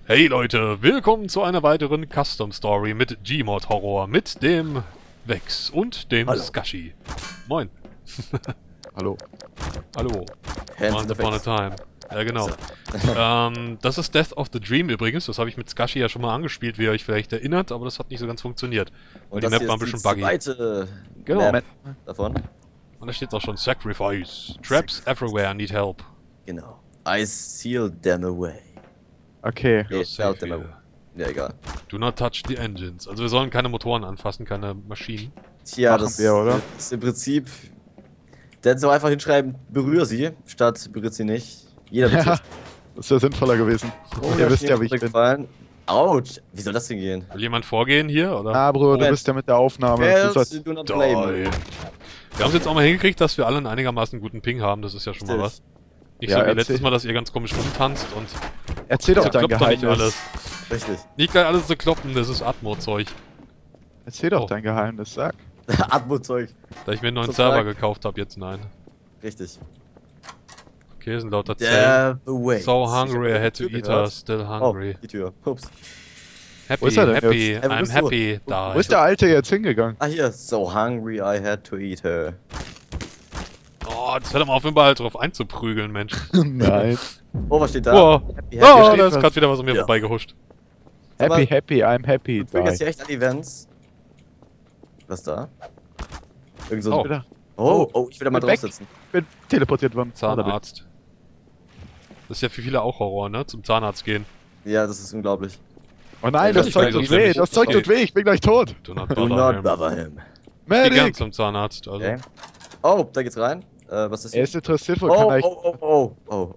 Hey Leute, willkommen zu einer weiteren Custom Story mit Gmod Horror, mit dem Vex und dem Hallo. Skashi. Moin. Hallo. Hallo. Hands Once in the upon a face. time. Ja, genau. Das ist Death of the Dream übrigens. Das habe ich mit Skashi ja schon mal angespielt, wie ihr euch vielleicht erinnert, aber das hat nicht so ganz funktioniert. Weil die das Map hier war ein ist bisschen die buggy. zweite Genau. Map davon. Und da steht auch schon Sacrifice. Traps everywhere need help. Genau. I seal them away. Okay. Nee, safe them away. here. Ja, egal. Do not touch the engines. Also wir sollen keine Motoren anfassen, keine Maschinen. Tja, Machen das wir, oder? ist im Prinzip. Der hätte so einfach hinschreiben, berühre sie, statt berührt sie nicht. Jeder wird Ja, das wäre sinnvoller gewesen. Ihr wisst ja, wie ich bin. gefallen. Autsch! Wie soll das denn gehen? Will jemand vorgehen hier, oder? Ah, Bro, du Moment. bist ja mit der Aufnahme. Du Fails, sollst, do not play me. Geil. Wir haben es jetzt auch mal hingekriegt, dass wir alle einen einigermaßen guten Ping haben. Das ist ja schon mal was. Nicht Ja, so wie erzähl. letztes Mal, dass ihr ganz komisch rumtanzt und erzähl doch dein kloppt doch nicht Geheimnis. alles. Richtig. Nicht gleich alles so kloppen, das ist Atmo-Zeug. Erzähl doch Oh. dein Geheimnis, sag. Atmo-Zeug. Da ich mir einen neuen Total. Server gekauft habe, jetzt nein. Richtig. Okay, sind lauter Zellen. The way. So hungry, I had to eat her, still hungry. Oh, die Tür. Ups. Happy, Wo ist er denn happy, jetzt? Wo I'm bist du? happy, die. Wo ist der Alte jetzt hingegangen? Ah, hier. So hungry, I had to eat her. Oh, jetzt hört doch mal auf, überall drauf einzuprügeln, Mensch. Nein. Oh, was steht da? Oh, Happy, oh steht da ist was. gerade wieder was an mir Ja. vorbeigehuscht. Happy, happy, I'm happy. Ich bringe jetzt Die. hier echt an Events. Was da? Irgend so Oh. ein... Oh, ich will da mal Bin drauf weg. sitzen. Ich bin teleportiert worden. Zahnarzt. Das ist ja für viele auch Horror, ne? Zum Zahnarzt gehen. Ja, das ist unglaublich. Oh nein, Ja, das ich Zeug weiß, tut das wär weh. nicht- Das Zeug okay. tut weh. Ich bin gleich tot. Do not Do bother not him. bother him. Ich geh gern Medic. zum Zahnarzt, also. Okay. Oh, da geht's rein. Was ist Er hier? ist interessiert, wo Oh, kann ich... oh.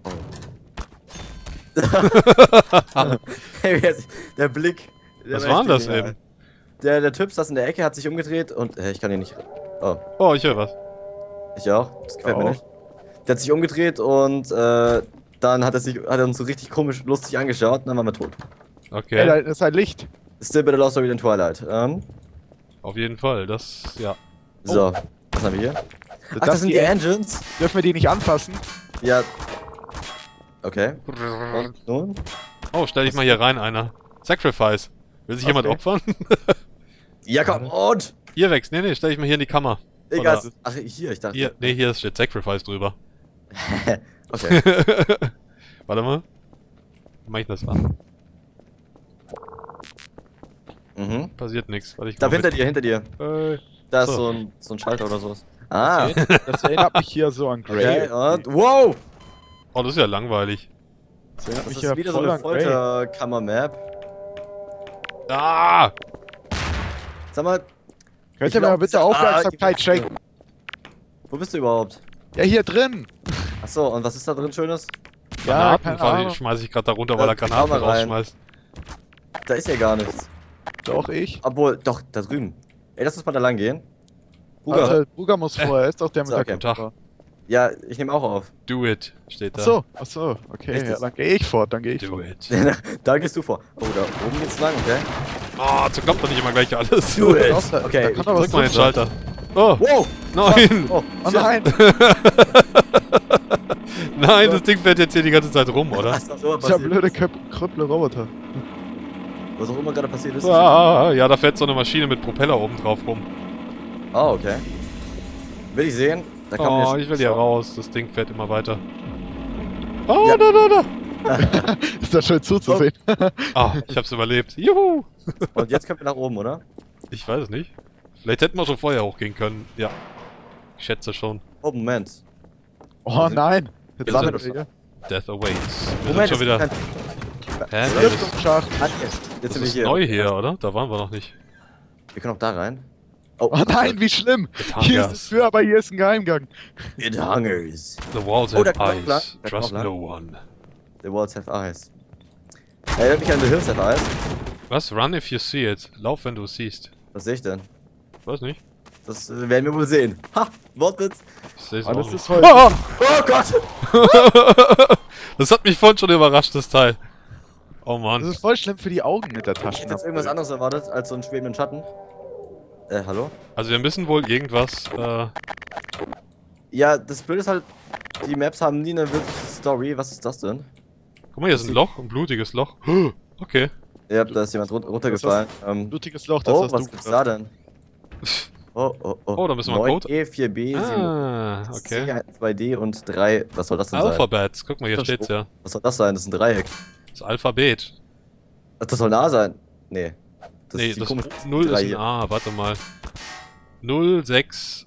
Hey, der Blick. Der Was war war echt denn das genial. eben? Der Typ saß in der Ecke, hat sich umgedreht und... ich kann hier nicht... Oh, Oh, ich höre was. ich auch. Das gefällt mir Auch. nicht. Der hat sich umgedreht und dann hat er uns so richtig komisch lustig angeschaut und dann waren wir tot. Okay, Ey, da ist ein Licht. Still better lost story than Twilight. auf jeden Fall, das, ja. So, was haben wir hier? Ach, das sind die die Engines? Dürfen wir die nicht anfassen? Ja. Okay. Und nun? Oh, stell dich mal hier rein, einer. Sacrifice. Will sich jemand Okay. opfern? Ja, komm, und? Hier, Vex. Nee, stell dich mal hier in die Kammer. Egal. Oder- Ach, hier, ich dachte. Hier, nee, hier steht Sacrifice drüber. Okay. Warte mal. Wie mach ich das an? Mhm. Passiert nichts. Warte, ich Da mach hinter mit- dir, hinter dir. Da ist So. so ein Schalter oder sowas. Ah, Das erinnert mich hier so an Grey. okay, und. Wow! Oh, das ist ja langweilig. Das erinnert Das mich ist ja wieder so voll eine an Grey. Folterkammer-Map. Ah! Sag mal, Könnt Ich ihr mir mal glaub, bitte Aufmerksamkeit schenken? wo bist du überhaupt? Ja, hier drin. Achso, und was ist da drin Schönes? Granaten keine fahr- Ahnung. schmeiß ich gerade da runter, weil er schau Granaten mal rein. rausschmeißt. Da ist ja gar nichts. Doch, ich. Obwohl, doch, da drüben. Ey, lass uns mal da lang gehen. Bruder. Also, Bruger muss vorher. Er ist doch der mit So, der okay. Guten Tag. Kamera. Ja, ich nehme auch auf. Do it, steht da. Achso, okay. Richtig. Ja, dann gehe ich fort, dann gehe ich Do fort. it. Da gehst du vor. Oh, da oben geht's lang, okay? Oh, so kommt doch nicht immer gleich alles. Do it. Doch, da- Okay, da kann doch was Drück mal den drin sein. Schalter. Oh, Wow! nein! Oh, Oh nein! Nein, das Ding fährt jetzt hier die ganze Zeit rum, oder? Was auch immer Dieser passiert blöde ist. krüpple Roboter. Was auch immer gerade passiert ist. Ah, ja, da fährt so eine Maschine mit Propeller oben drauf rum. Oh, okay. Will ich sehen? Da kann man Oh, ja ich will hier schauen. raus. Das Ding fährt immer weiter. Oh, Ja. da. Ist das schön zuzusehen. Ah, ich hab's überlebt. Juhu! Und jetzt können wir nach oben, oder? Ich weiß es nicht. Vielleicht hätten wir schon vorher hochgehen können. Ja. Ich schätze schon. Oh, Moment. Oh nein! Jetzt Wir landen sind- wir hier. Death awaits. Wir Moment, sind schon wieder. es Hä? Ja, Das ist, Lüftungsschacht. Jetzt das sind wir ist hier. neu hier, oder? Da waren wir noch nicht. Wir können auch da rein. Oh nein, wie schlimm! It Hier ist hungers. die Tür, aber hier ist ein Geheimgang. It hungers. The walls Oh, da have kann man lang. eyes. Da kann Trust man no one. The walls have eyes. Erinnert mich an The Hills have eyes. Was? Run if you see it. Lauf, wenn du es siehst. Was sehe ich denn? Weiß nicht. Das werden wir wohl sehen. Ha! Wortwitz. Ich seh's Oh, auch das nicht. ist voll. Ah! Oh Gott! Das hat mich vorhin schon überrascht, das Teil. Oh Das Mann. ist voll schlimm für die Augen mit der Ich hätte jetzt Taschenlampe. irgendwas anderes erwartet als so einen schwebenden Schatten. Hallo? Also wir müssen wohl irgendwas, Ja, das Blöde ist halt, die Maps haben nie eine wirkliche Story. Was ist das denn? Guck mal, hier ist ein Loch, ein blutiges Loch. Okay. Ja, da ist jemand runtergefallen. Blutiges Loch, das Oh, hast was du gibt's da gesagt. denn? Oh, oh, oh. Oh, da müssen wir einen Code. 9E, 4B, 7 Ah, C, okay. 2D und 3. Was soll das denn sein? Alphabet. Guck mal, hier steht's ja. Was soll das sein? Das ist ein Dreieck. Das Alphabet. Ach, das soll ein A sein. Nee. Nee, die das komische 0 ist 3 ein hier. A. Warte mal. 0, 6,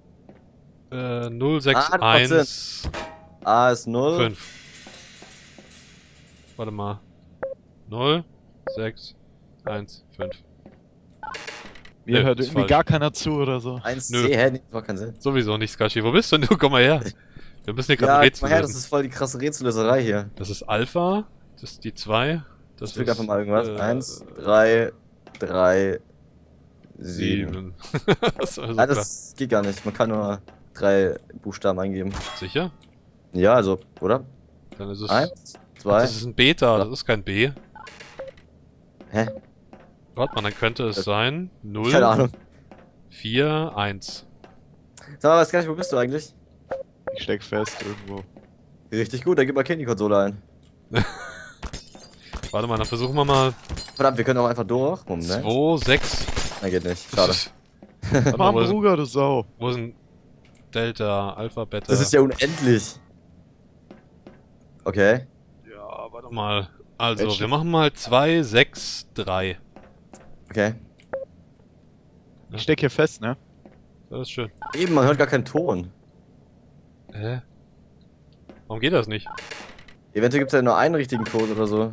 0, 6, Ah, das macht 1, A ist 0. 5. Warte mal. 0, 6, 1, 5. Mir Nö, hört ist irgendwie falsch. gar keiner zu oder so. 1C, Nö. hä? Nee, das macht keinen Sinn. Sowieso nicht, Skashi. Wo bist denn du? Komm mal her. Wir müssen hier gerade Ja, ein guck Rätsel mal her, das lösen. ist voll die krasse Rätsellöserei hier. Das ist Alpha. Das ist die 2. Das Ich drück ist, einfach mal irgendwas. 1, 3, 3, 7. 7. Das ist also Ah, klar. das geht gar nicht. Man kann nur 3 Buchstaben eingeben. Sicher? Ja, also, oder? Dann ist es. 1, 2. Das ist ein Beta, das ist kein B. Hä? Warte mal, dann könnte es sein 0, Keine Ahnung. 4, 1. Sag mal, was gar nicht, wo bist du eigentlich? Ich steck fest irgendwo. Richtig gut, dann gib mal Candy-Konsole ein. Warte mal, dann versuchen wir mal Verdammt, wir können auch einfach durch. Moment. 2, 6. Nein, geht nicht. Schade. Warte mal, Mann, Bruder, du Sau. wo ist ein Delta, Alpha, Beta? Das ist ja unendlich. Okay. Ja, warte mal. Also, Welche? wir machen mal 2, 6, 3. Okay. Ich steck hier fest, ne? Das ist schön. Eben, man hört gar keinen Ton. Hä? Warum geht das nicht? Eventuell gibt es ja nur einen richtigen Code oder so.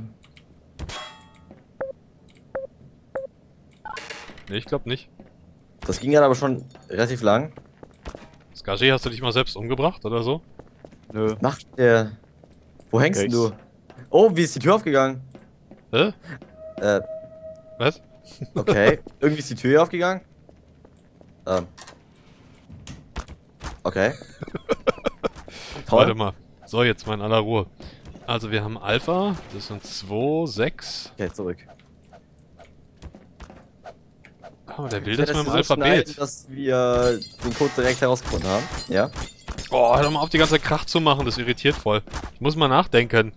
Ne, ich glaube nicht. Das ging ja aber schon relativ lang. Skashi, hast du dich mal selbst umgebracht oder so? Nö. Macht der. Wo hängst denn Rechts. du? Oh, wie ist die Tür aufgegangen? Hä? Was? Okay. Irgendwie ist die Tür hier aufgegangen. Okay. Warte Toll. mal. So, jetzt mal in aller Ruhe. Also, wir haben Alpha, das sind 2, 6. Okay, zurück. Ah, der will Ich das werde mit dem so schneiden, Alphabet. dass wir den Code direkt herausgefunden haben. Ja. Oh, hör doch mal auf, die ganze Zeit Krach zu machen, das irritiert voll. Ich muss mal nachdenken.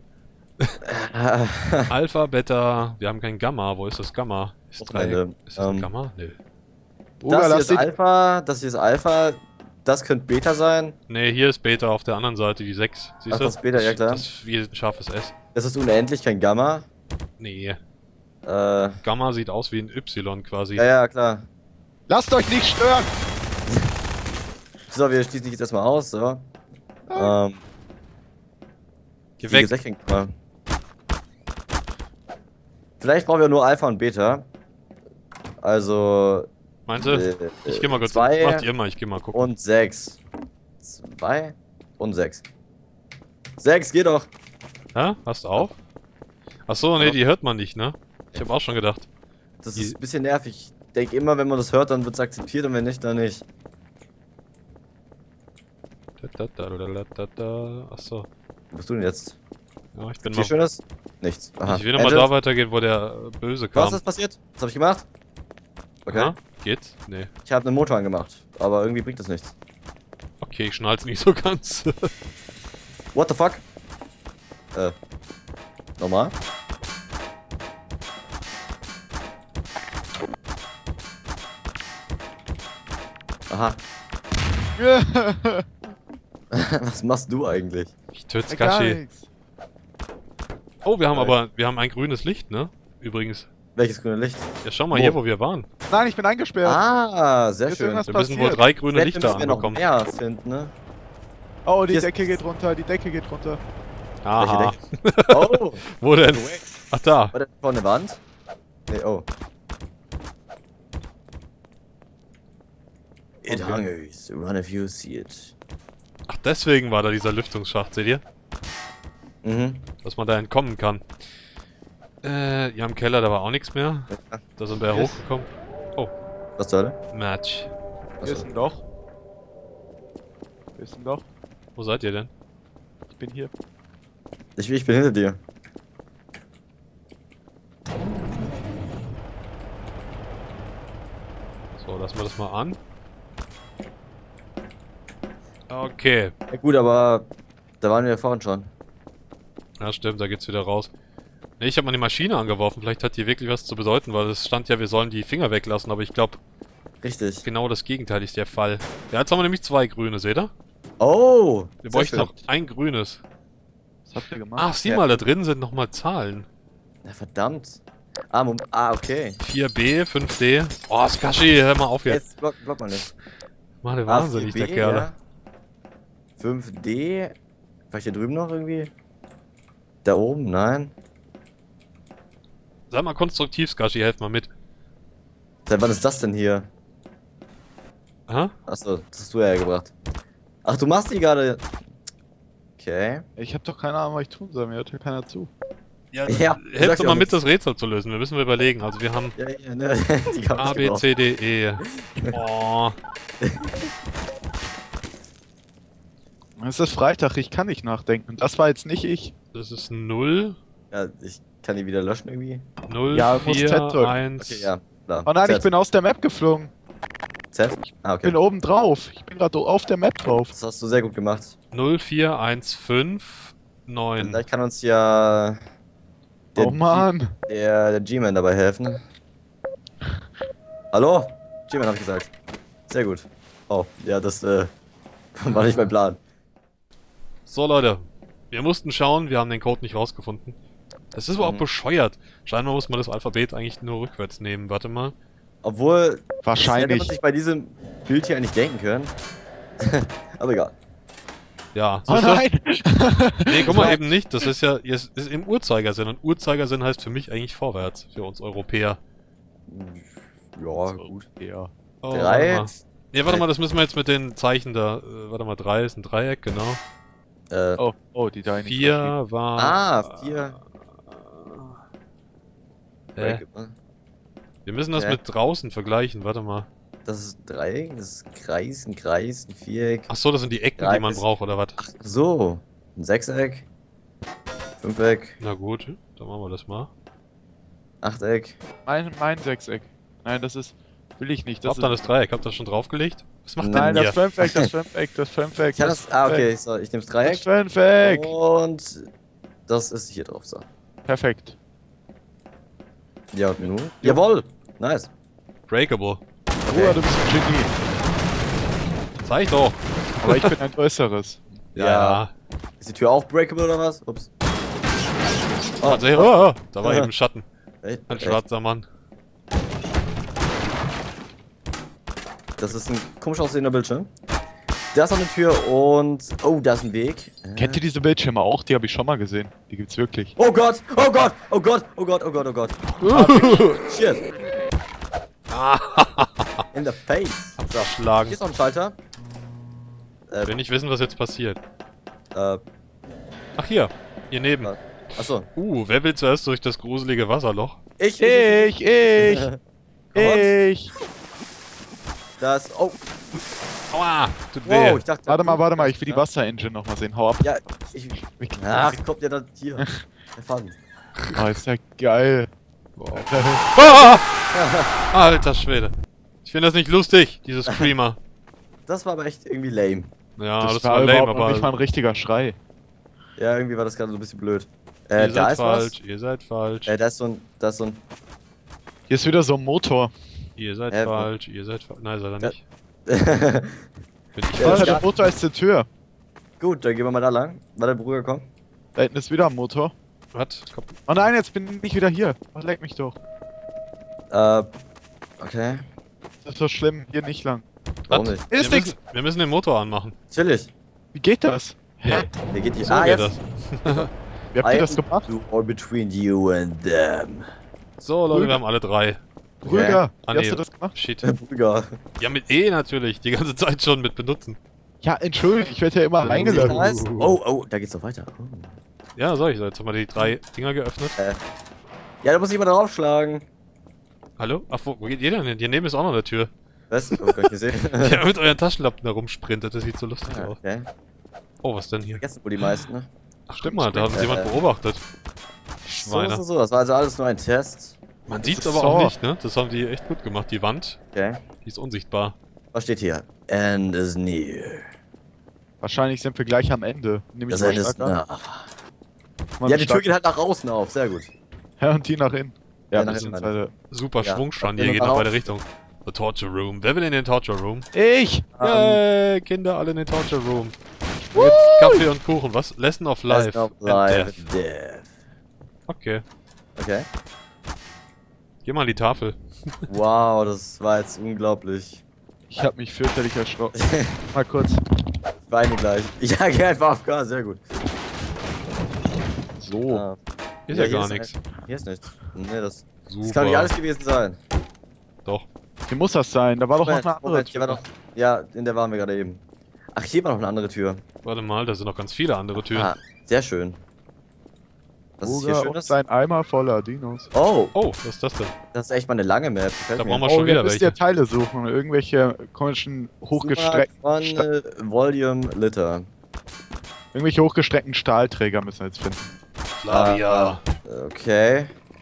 Alpha, Beta, wir haben kein Gamma. Wo ist das Gamma? Ist, Wochenende. ist das ein Gamma? Nö. Bruder, Das hier lass ist dich. Alpha, das hier ist Alpha, das könnte Beta sein. Nee, hier ist Beta auf der anderen Seite, die 6. Siehst Ach, du? das ist Beta, ja klar. Das ist wie ein scharfes S. Das ist unendlich, kein Gamma. Nee. Ja, Gamma sieht aus wie ein Y quasi. ja, klar. Lasst euch nicht stören! So, wir schließen dich jetzt erstmal aus, so. Geh Wie weg. gesagt, denk mal. Vielleicht brauchen wir nur Alpha und Beta. Also. Meinst du? Ich geh mal kurz. 2 Macht ihr mal, ich geh mal gucken. und 6. 2 und 6. 6, geh doch! Hä? Hast du auch? Achso, nee, die hört man nicht, ne? Ich hab auch schon gedacht. Das ist ein bisschen nervig. Ich denke immer, wenn man das hört, dann wird es akzeptiert und wenn nicht, dann nicht. Achso. Wo bist du denn jetzt? Ja, ich bin Hier mal. Schönes? Nichts. Aha. Ich will nochmal da weitergehen, wo der Böse kam. Was ist passiert? Was habe ich gemacht? Okay. Aha, geht's? Nee. Ich habe einen Motor angemacht, aber irgendwie bringt das nichts. Okay, ich schnall's nicht so ganz. What the fuck? Nochmal? Aha. Was machst du eigentlich? Ich töte Gar Skashi. nichts. Oh, wir haben ein grünes Licht, ne? Übrigens. Welches grüne Licht? Ja, schau mal Wo? hier, wo wir waren. Nein, ich bin eingesperrt. Ah, sehr Hier ist schön. irgendwas Wir müssen wohl passiert. 3 grüne Vielleicht Lichter müssen wir noch anbekommen. mehr finden, ne? Oh, die Hier ist- Decke geht runter, die Decke geht runter. Aha. Oh! Wo denn? Ach, da. War das vorne eine Wand? Nee, oh. It Okay. hungers, one of you see it. Ach, deswegen war da dieser Lüftungsschacht, seht ihr? Mhm. Dass man da entkommen kann. Ja, im Keller, da war auch nichts mehr. Da sind wir ja Yes. hochgekommen. Was soll? Match. Hier ist ein Loch. Hier ist ein Loch. Wo seid ihr denn? Ich bin hier. Ich bin hinter dir. So, lassen wir das mal an. Okay. Ja, gut, aber da waren wir vorhin schon. Ja, stimmt, da geht's wieder raus. Ne, ich habe mal die Maschine angeworfen. Vielleicht hat die wirklich was zu bedeuten, weil es stand ja, wir sollen die Finger weglassen. Aber ich glaube, Richtig. genau das Gegenteil ist der Fall. Ja, jetzt haben wir nämlich 2 grüne, seht ihr? Oh! Wir sehr bräuchten schön. noch ein grünes. Was habt ihr gemacht? Ach, sieh Ja. mal, da drin sind nochmal Zahlen. Na, verdammt. Okay. 4B, 5D. Oh, Skashi, hör mal auf jetzt. Jetzt block mal nicht. Mann, der wahnsinnig, der 4B, Kerl. ja. 5D. Vielleicht hier drüben noch irgendwie? Da oben? Nein. Sag mal konstruktiv, Skashi, helf mal mit. Seit wann ist das denn hier? Aha? Achso, das hast du ja gebracht. Ach, du machst die gerade. Okay. Ich hab doch keine Ahnung, was ich tun soll. Mir hört ja keiner zu. Ja, Ja, helf sag doch ja mal auch mit, nichts. das Rätsel zu lösen. Wir müssen überlegen. Also wir haben Ja, ne, die hab A, ich B, gebraucht. C, D, E. Oh. Es ist Freitag, ich kann nicht nachdenken. Das war jetzt nicht ich. Das ist 0, Ja, ich kann die wieder löschen irgendwie. 0, Ja, muss 4, Z drücken. 1. Okay, ja. Da. Oh nein, Z. ich bin aus der Map geflogen. Z? Ah, Ich bin okay. oben drauf. Ich bin gerade auf der Map drauf. Das hast du sehr gut gemacht. 0, 4, 1, 5, 9. Vielleicht kann uns ja Oh Mann. der G-Man dabei helfen. Hallo? G-Man hab ich gesagt. Sehr gut. Oh, ja, das war nicht mein Plan. So, Leute. Wir mussten schauen, wir haben den Code nicht rausgefunden. Das ist aber auch bescheuert. Scheinbar muss man das Alphabet eigentlich nur rückwärts nehmen. Warte mal. Obwohl, das hätte man Wahrscheinlich. sich bei diesem Bild hier eigentlich denken können. Aber egal. Ja. Oh siehst du? nein. Nee, guck mal eben nicht. Das ist ja jetzt ist im Uhrzeigersinn. Und Uhrzeigersinn heißt für mich eigentlich vorwärts. Für uns Europäer. Ja, gut. Ja. Oh, 3. warte mal. Nee, warte mal, das müssen wir jetzt mit den Zeichen da. Warte mal, 3 ist ein Dreieck, genau. Oh, die da nicht. 4 war. Ah, 4. Wir müssen das Okay. mit draußen vergleichen, warte mal. Das ist ein Dreieck, das ist ein Kreis, ein Viereck. Ach so, das sind die Ecken, Ja, die man ist- braucht, oder was? Ach so, ein Sechseck, Fünfeck, Na gut, dann machen wir das mal. Achteck. Mein Sechseck. Nein, das ist. Will ich nicht. Das Habt ihr das Dreieck? Habt ihr das schon draufgelegt? Was macht Nein, denn das ihr? Fünfeck, das Fünfeck, das Fünfeck. Ich kann das. Ah, okay, so, ich nehme das Das Dreieck. Fünfeck. Und das ist hier drauf, so. Perfekt. Ja, und Menü. Jawohl! Nice. Breakable. Bruder, du bist ein Genie. Zeig doch. Aber ich bin ein größeres. Ja. Ist die Tür auch breakable oder was? Ups. Oh, Tatsächlich. Oh, da war eben Schatten. echt? Ein Echt? schwarzer Mann. Das ist ein komisch aussehender Bildschirm. Da ist noch eine Tür und. Oh, da ist ein Weg. Kennt ihr diese Bildschirme auch? Die habe ich schon mal gesehen. Die gibt's wirklich. Oh Gott! Oh Gott! Oh Gott! Oh Gott! Oh Gott! Oh Gott! Shit! In the face! So, hier Schlagen. ist noch ein Schalter. Ich will nicht wissen, was jetzt passiert. Äh, Ach hier. Hier neben. achso. Wer will zuerst durch das gruselige Wasserloch? Ich! Ich! Da ist. Oh! Aua! Tut weh. Wow, ich dachte. Warte mal, ich will die Wasser-Engine noch mal sehen. Hau ab. Ja, ich. Ach, kommt ja dann hier. Der Faden. Oh, ist ja geil. Ah! Alter Schwede. Ich finde das nicht lustig, diese Screamer. Das war aber echt irgendwie lame. Ja, das, war war lame, überhaupt noch nicht mal aber ein richtiger Schrei. Ja, irgendwie war das gerade so ein bisschen blöd. ihr Da seid ist falsch, ihr seid falsch, was. Da ist so ein. Da ist so ein. Hier ist wieder so ein Motor. ihr seid wo- falsch, ihr seid falsch. Nein, seid ihr Da- nicht. Bin ich Ja, Alter, falsch? der Motor ist zur Tür. Gut, dann gehen wir mal da lang. Warte, Bruder, komm. Da hinten ist wieder ein Motor. Was? Komm. Oh nein, jetzt bin ich wieder hier. Oh, leck mich doch. Okay. Das ist so schlimm. Hier nicht lang. Warum Was? nicht? Ist wir, nix. müssen, wir müssen den Motor anmachen. Chillig. Wie geht das? Ja, Der geht hier. so geht das. Wie habt ihr das gemacht? You or between you and them. So, Leute, Rüber. wir haben alle 3. Brüder, Ah, wie hast nee. du das gemacht? Shit. Bruder. Ja, mit E natürlich. Die ganze Zeit schon mit benutzen. Ja, entschuldigt, ich werde ja immer Da eingeladen. Oh, da geht's noch weiter. Oh. Ja, sag ich. Jetzt haben wir die 3 Dinger geöffnet. Ja, da muss ich mal draufschlagen. Hallo? Ach, wo geht ihr denn hin? Hier neben ist auch noch eine Tür. Was? Oh, kann ich nicht sehen. Ja, mit euren Taschenlampen da rumsprintet. Das sieht so lustig aus. Okay. Oh, was denn hier? Vergessen wohl die meisten, ne? Ach, stimmt mal, da haben sie jemand Äh, beobachtet. So, Schweine. so. Das war also alles nur ein Test. Man Das sieht's ist aber auch Saw. nicht, ne? Das haben die echt gut gemacht. Die Wand, Okay. die ist unsichtbar. Was steht hier? End is near. Wahrscheinlich sind wir gleich am Ende. Nämlich Das mal Ende ist stark an. nah. Mal Ja, die Tür stark- geht halt nach außen auf. Sehr gut. Ja, und die nach innen. Ja, Ja, nach das innen sind meine halt. Super Ja. Schwungstrand, Ja, hier geht noch nach auf. beide Richtungen. The Torture Room. Wer will in den Torture Room? Ich! Yay, Kinder, alle in den Torture Room. Da gibt's Kaffee und Kuchen. Was? Lesson of Life. Live and live Death. death. Okay. Okay. Geh mal an die Tafel. Wow, das war jetzt unglaublich. Ich hab mich fürchterlich erschrocken. Mal kurz. Ich weine gleich. Ja, geh einfach auf Gas, sehr gut. So. Ah. Ist ja hier gar ist nichts. Hier ist nichts. Nee, das Super. kann nicht alles gewesen sein. Doch. Hier muss das sein. Da war doch noch Moment, eine andere Moment, hier war Tür. noch. Ja, in der waren wir gerade eben. Ach, hier war noch eine andere Tür. Warte mal, da sind noch ganz viele andere Türen. Ah, sehr schön. Was ist hier Roger schön und ist? sein Eimer voller Dinos. Oh, Oh, was ist das denn? das ist echt mal eine lange Map. Gefällt Da mir. brauchen wir Oh, schon wir wieder müsst welche. ihr Teile suchen. Irgendwelche komischen hochgestreckten. One Volume Liter. Irgendwelche hochgestreckten Stahlträger müssen wir jetzt finden. Flavia. Okay.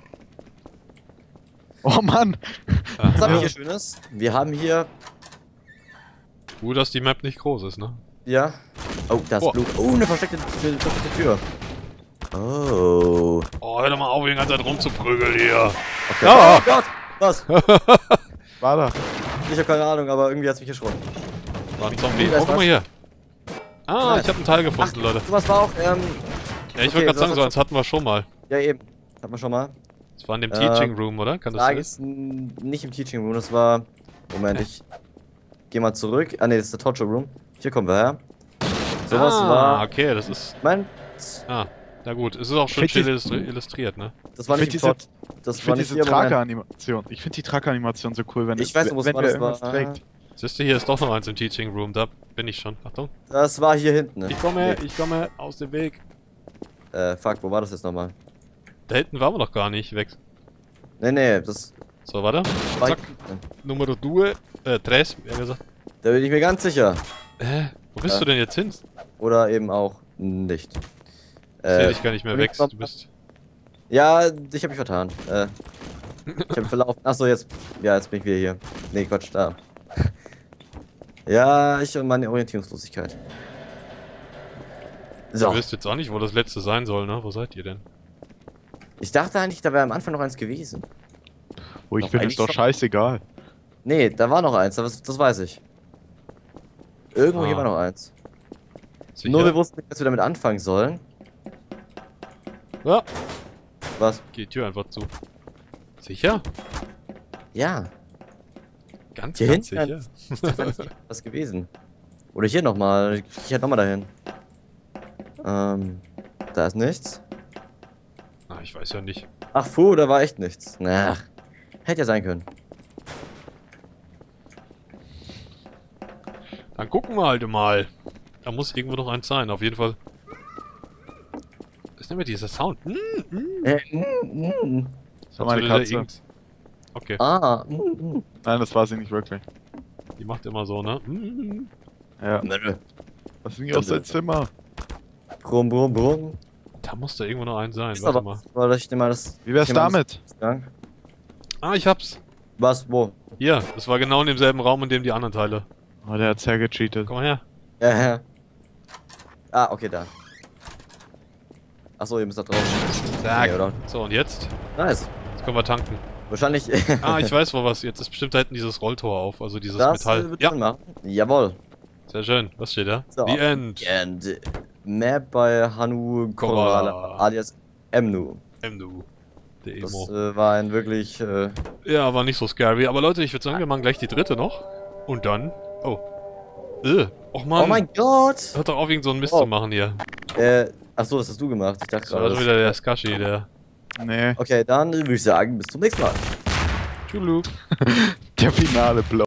Oh Mann! Was haben wir Aha. hier Schönes? Wir haben hier. Gut, dass die Map nicht groß ist, ne? Ja. Oh, da ist Boah. Blut. Oh, eine versteckte Tür. Oh. Oh, hör doch mal auf, die ganze Zeit rumzuprügeln hier. Okay. Ah. Oh Gott! Was? War da? Ich habe keine Ahnung, aber irgendwie hat's mich erschrocken. War ein Zombie. Da ist Oh, guck mal was. hier. Ah, Nice. ich habe einen Teil gefunden, Leute. Sowas war auch, Ja, ich okay, wollte gerade das sagen, hat so eins hatten wir schon mal. ja eben. Hat man schon mal. Das war in dem Teaching Room, oder? Kann das Frage sein? ist nicht im Teaching Room, das war. Moment, ich geh mal zurück. Ah ne, das ist der Torture Room. Hier kommen wir her. Sowas war. okay, das ist... Mein. Ah, na gut. Es ist auch schön Ich find schön illustriert, ne? Das war Ich nicht find im Tor. Das Ich war finde nicht diese hier. Moment. Trageranimation. Ich finde die Trageranimation so cool, wenn Ich weiß noch, wo es wenn war, der das war- irgendwas trägt. Siehst du, hier ist doch noch eins im Teaching Room. Da bin ich schon. Achtung. Das war hier hinten. Ne? Ich komme aus dem Weg. Fuck, wo war das jetzt nochmal? Da hinten waren wir noch gar nicht. Weg. Nee, das So, warte. war Zack. hier hinten. Numero 2. Tres, wie gesagt. Da bin ich mir ganz sicher. Wo bist du denn jetzt hin? Oder eben auch nicht. Ich seh dich gar nicht mehr und weg. ich glaub- Du bist... Ja, ich habe mich vertan. Ich habe verlaufen. Achso, jetzt. Ja, jetzt bin ich wieder hier. Nee, Quatsch, da. Ja, ich und meine Orientierungslosigkeit. So. Du wisst jetzt auch nicht, wo das letzte sein soll, ne? Wo seid ihr denn? Ich dachte eigentlich, da wäre am Anfang noch eins gewesen. Wo ich Doch, finde, eigentlich ist doch schon. scheißegal. Nee, da war noch eins, das weiß ich. Irgendwo hier Ah. war noch eins. Sicher? Nur wir wussten nicht, dass wir damit anfangen sollen. Ja, Was? geht die Tür einfach zu. Sicher? Ja, Ganz, Hier ganz hinten sicher. da ist was gewesen. Oder hier nochmal. Ich hätte nochmal dahin. Da ist nichts. Ah, ich weiß ja nicht. Ach, puh, da war echt nichts. Ach, hätte ja sein können. Dann gucken wir halt mal. Da muss irgendwo noch eins sein, auf jeden Fall. Das ist nämlich dieser Sound. Das Als war meine würde der Katze. Okay, Nein, das war sie nicht wirklich. die macht immer so, ne? Ja. Nö. Was ist denn aus deinem Zimmer? Brumm, brumm, brumm. Da muss da irgendwo noch eins sein. Ist Warte aber, mal. war das nicht mal das. Wie wär's ich nehme mal damit? das Gang. Ah, ich hab's. Was, wo? Hier, das war genau in demselben Raum, in dem die anderen Teile. Oh, der hat's hergecheatet. Komm mal her. Ja. Ah, okay, da. Achso, ihr müsst da drauf. Zack. Nee, oder? So, und jetzt? Nice. Jetzt können wir tanken. Wahrscheinlich. Ah, ich weiß, wo was. Jetzt ist bestimmt da hinten dieses Rolltor auf, also dieses das Metall. wird Ja, Sinn machen. Jawohl. sehr schön. Was steht da? So. The End. And Map bei Hanu Korala Korala. alias Emnu. Emdu. Der Das Emo. war ein wirklich. Ja, war nicht so scary. Aber Leute, ich würde sagen, wir machen gleich die dritte noch. Und dann... Oh. Och Mann. Oh mein Gott! Hört doch auf, irgend so einen Mist Oh. zu machen hier. Achso, das hast du gemacht. Ich dachte Das war gerade. schon wieder der Skashi, der... Nee. Okay, dann würde ich sagen, bis zum nächsten Mal. Tschüss. Der finale Blow.